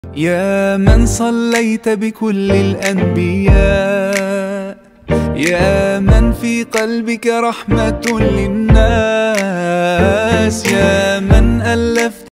يا من صليت بكل الأنبياء، يا من في قلبك رحمة للناس، يا من ألفت